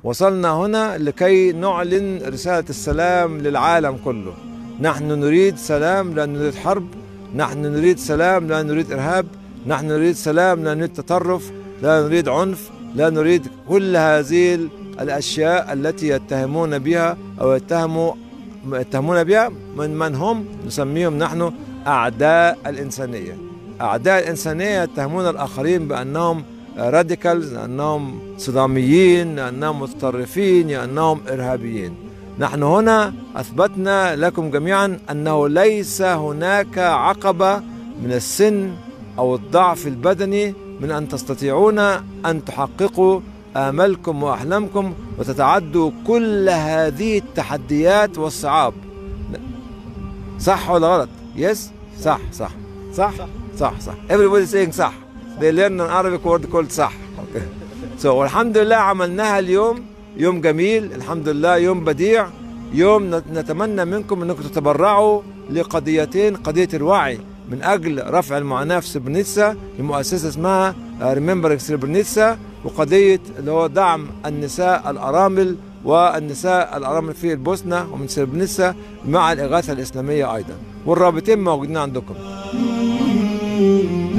وصلنا هنا لكي نعلن رسالة السلام للعالم كله. نحن نريد سلام، لا نريد حرب. نحن نريد سلام، لا نريد إرهاب. نحن نريد سلام، لا نريد تطرف، لا نريد عنف، لا نريد كل هذه الأشياء التي يتهمون بها أو يتهمون بها من هم نسميهم نحن أعداء الإنسانية. أعداء الإنسانية يتهمون الآخرين بأنهم راديكالز، أنهم صداميين، أنهم متطرفين، أنهم إرهابيين. نحن هنا أثبتنا لكم جميعا أنه ليس هناك عقبة من السن أو الضعف البدني من أن تستطيعون أن تحققوا آمالكم وأحلامكم وتتعدوا كل هذه التحديات والصعاب. صح ولا غلط؟ يس؟ صح صح صح صح صح. Everybody saying صح. They learn an Arabic word called صح. Okay. So والحمد لله عملناها اليوم، يوم جميل الحمد لله، يوم بديع، يوم نتمنى منكم أنكم تتبرعوا لقضيتين: قضية الوعي من أجل رفع المعاناة في سربرينيتسا لمؤسسة اسمها Remembering سربرينيتسا، وقضية اللي هو دعم النساء الأرامل والنساء الأرامل في البوسنة ومن سربرينيتسا مع الإغاثة الإسلامية أيضا، والرابطين موجودين عندكم.